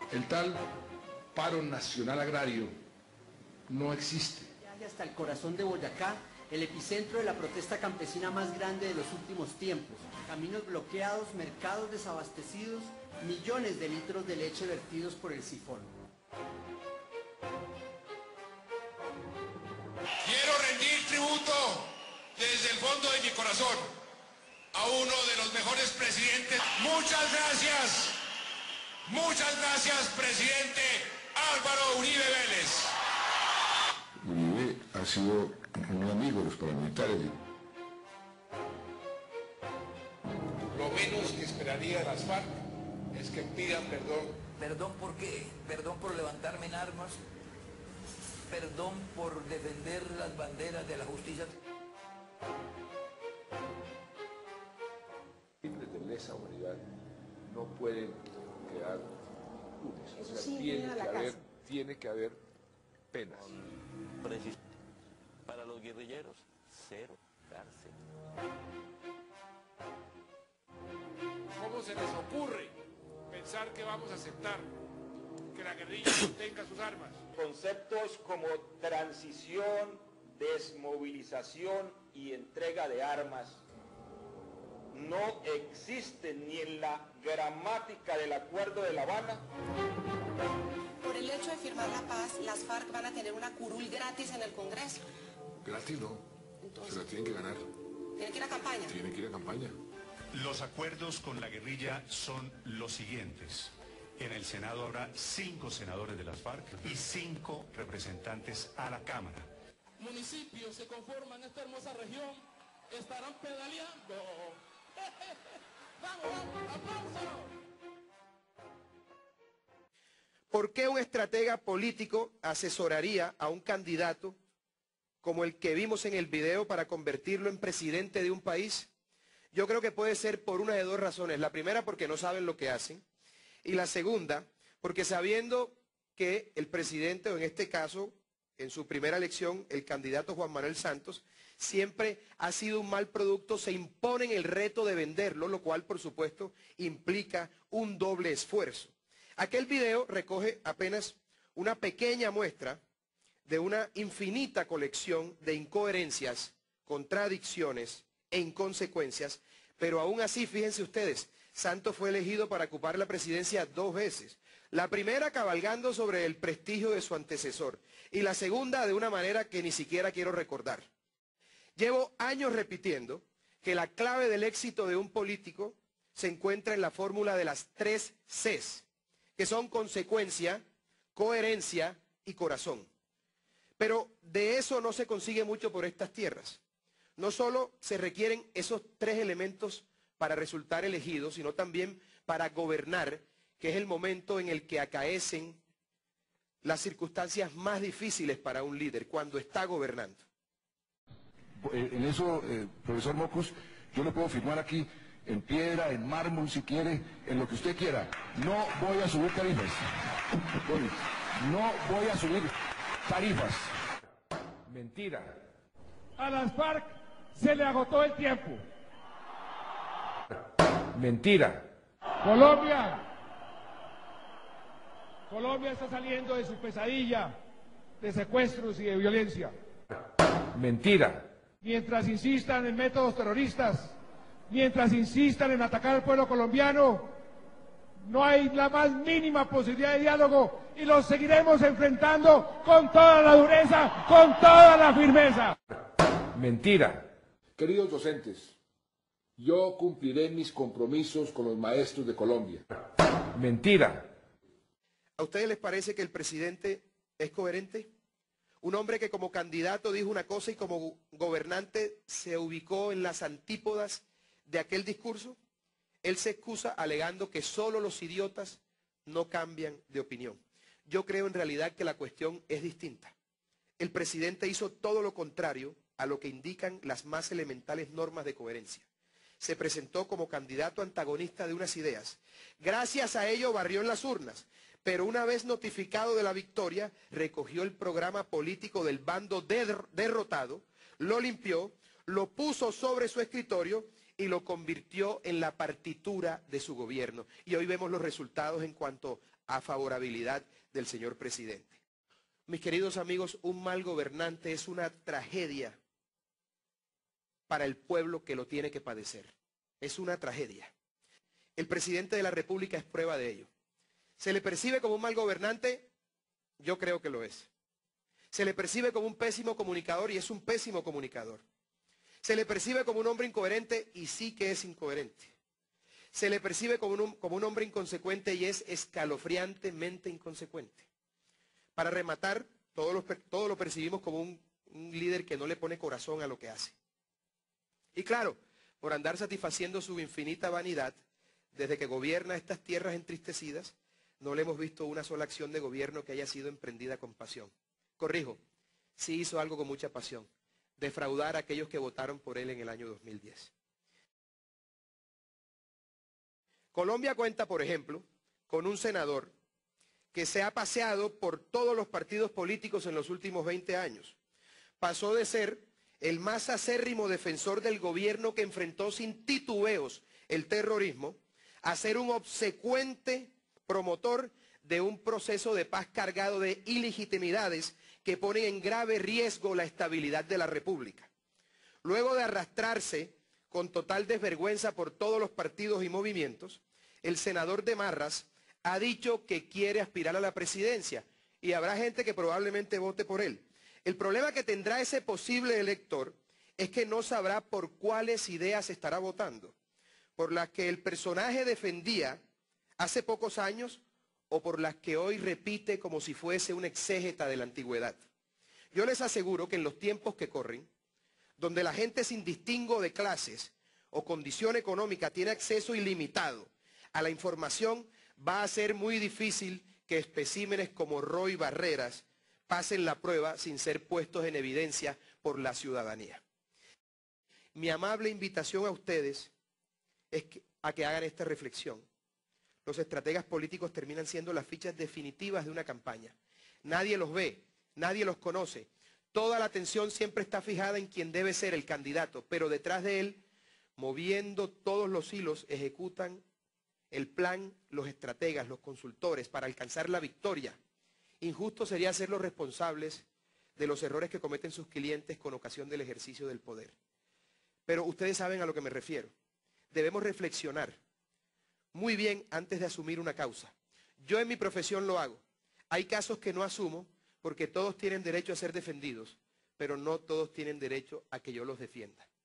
El tal paro nacional agrario no existe. Hasta el corazón de Boyacá, el epicentro de la protesta campesina más grande de los últimos tiempos. Caminos bloqueados, mercados desabastecidos, millones de litros de leche vertidos por el sifón. Quiero rendir tributo desde el fondo de mi corazón a uno de los mejores presidentes. Muchas gracias, presidente Álvaro Uribe Vélez. Uribe ha sido un amigo de los paramilitares. Lo menos que esperaría de las FARC es que pidan perdón. ¿Perdón por qué? ¿Perdón por levantarme en armas? ¿Perdón por defender las banderas de la justicia? Crímenes de lesa humanidad no pueden quedar impunes. O sea, sí, tiene que haber penas. Para los guerrilleros, 0 cárcel. ¿Cómo se les ocurre pensar que vamos a aceptar que la guerrilla no tenga sus armas? Conceptos como transición, desmovilización y entrega de armas no existen ni en la gramática del Acuerdo de La Habana. Por el hecho de firmar la paz, las FARC van a tener una curul gratis en el Congreso. Gratis no. Entonces, Se la tienen que ganar. ¿tienen que ir a campaña? Tienen que ir a campaña. Los acuerdos con la guerrilla son los siguientes. En el Senado habrá 5 senadores de las FARC y 5 representantes a la Cámara. Municipios que conforman esta hermosa región estarán pedaleando. ¡Vamos, aplausos! ¿Por qué un estratega político asesoraría a un candidato como el que vimos en el video para convertirlo en presidente de un país? Yo creo que puede ser por una de dos razones. La primera, porque no saben lo que hacen. Y la segunda, porque sabiendo que el presidente, o en este caso, en su primera elección, el candidato Juan Manuel Santos, siempre ha sido un mal producto, se imponen el reto de venderlo, lo cual, por supuesto, implica un doble esfuerzo. Aquel video recoge apenas una pequeña muestra de una infinita colección de incoherencias, contradicciones e inconsecuencias, pero aún así, fíjense ustedes, Santos fue elegido para ocupar la presidencia 2 veces. La primera cabalgando sobre el prestigio de su antecesor y la segunda de una manera que ni siquiera quiero recordar. Llevo años repitiendo que la clave del éxito de un político se encuentra en la fórmula de las 3 Cs, que son consecuencia, coherencia y corazón. Pero de eso no se consigue mucho por estas tierras. No solo se requieren esos 3 elementos para resultar elegidos, sino también para gobernar, que es el momento en el que acaecen las circunstancias más difíciles para un líder, cuando está gobernando. En eso, profesor Mocus, yo le puedo firmar aquí, en piedra, en mármol, si quiere, en lo que usted quiera. No voy a subir tarifas. No voy a subir tarifas. Mentira. A las FARC se le agotó el tiempo. Mentira. Colombia está saliendo de su pesadilla de secuestros y de violencia. Mentira. Mientras insistan en métodos terroristas, mientras insistan en atacar al pueblo colombiano, no hay la más mínima posibilidad de diálogo y los seguiremos enfrentando con toda la dureza, con toda la firmeza. Mentira. Queridos docentes, yo cumpliré mis compromisos con los maestros de Colombia. Mentira. ¿A ustedes les parece que el presidente es coherente? Un hombre que como candidato dijo una cosa y como gobernante se ubicó en las antípodas de aquel discurso. Él se excusa alegando que solo los idiotas no cambian de opinión. Yo creo en realidad que la cuestión es distinta. El presidente hizo todo lo contrario a lo que indican las más elementales normas de coherencia. Se presentó como candidato antagonista de unas ideas. Gracias a ello barrió en las urnas, pero una vez notificado de la victoria, recogió el programa político del bando derrotado, lo limpió, lo puso sobre su escritorio y lo convirtió en la partitura de su gobierno. Y hoy vemos los resultados en cuanto a favorabilidad del señor presidente. Mis queridos amigos, un mal gobernante es una tragedia para el pueblo que lo tiene que padecer. Es una tragedia. El presidente de la República es prueba de ello. ¿Se le percibe como un mal gobernante? Yo creo que lo es. Se le percibe como un pésimo comunicador y es un pésimo comunicador. Se le percibe como un hombre incoherente y sí que es incoherente. Se le percibe como un hombre inconsecuente y es escalofriantemente inconsecuente. Para rematar, todo lo percibimos como un líder que no le pone corazón a lo que hace. Y claro, por andar satisfaciendo su infinita vanidad, desde que gobierna estas tierras entristecidas, no le hemos visto una sola acción de gobierno que haya sido emprendida con pasión. Corrijo, sí hizo algo con mucha pasión, defraudar a aquellos que votaron por él en el año 2010. Colombia cuenta, por ejemplo, con un senador que se ha paseado por todos los partidos políticos en los últimos 20 años. Pasó de ser el más acérrimo defensor del gobierno que enfrentó sin titubeos el terrorismo, a ser un obsecuente promotor de un proceso de paz cargado de ilegitimidades que ponen en grave riesgo la estabilidad de la República. Luego de arrastrarse con total desvergüenza por todos los partidos y movimientos, el senador de Marras ha dicho que quiere aspirar a la presidencia y habrá gente que probablemente vote por él. El problema que tendrá ese posible elector es que no sabrá por cuáles ideas estará votando, por las que el personaje defendía hace pocos años o por las que hoy repite como si fuese un exégeta de la antigüedad. Yo les aseguro que en los tiempos que corren, donde la gente sin distingo de clases o condición económica tiene acceso ilimitado a la información, va a ser muy difícil que especímenes como Roy Barreras pasen la prueba sin ser puestos en evidencia por la ciudadanía. Mi amable invitación a ustedes es a que hagan esta reflexión. Los estrategas políticos terminan siendo las fichas definitivas de una campaña. Nadie los ve, nadie los conoce. Toda la atención siempre está fijada en quien debe ser el candidato, pero detrás de él, moviendo todos los hilos, ejecutan el plan los estrategas, los consultores, para alcanzar la victoria. Injusto sería hacerlos responsables de los errores que cometen sus clientes con ocasión del ejercicio del poder. Pero ustedes saben a lo que me refiero. Debemos reflexionar muy bien antes de asumir una causa. Yo en mi profesión lo hago. Hay casos que no asumo porque todos tienen derecho a ser defendidos, pero no todos tienen derecho a que yo los defienda.